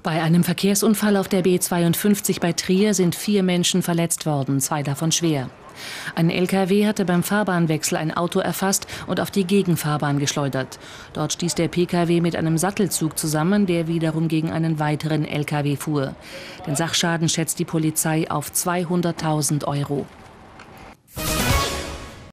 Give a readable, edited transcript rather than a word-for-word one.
Bei einem Verkehrsunfall auf der B52 bei Trier sind 4 Menschen verletzt worden, 2 davon schwer. Ein LKW hatte beim Fahrbahnwechsel ein Auto erfasst und auf die Gegenfahrbahn geschleudert. Dort stieß der Pkw mit einem Sattelzug zusammen, der wiederum gegen einen weiteren LKW fuhr. Den Sachschaden schätzt die Polizei auf 200.000 Euro.